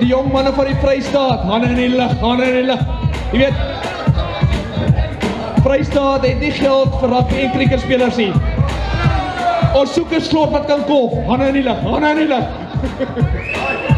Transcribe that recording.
Die jong manne van die Vrystaat, hande in die lug, hande in die lug. Jy weet, Vrystaat het nie geld vir rugby en kriekerspelers nie. Ons soek 'n slot wat kan kolf, hande in die lug, hande in die lug.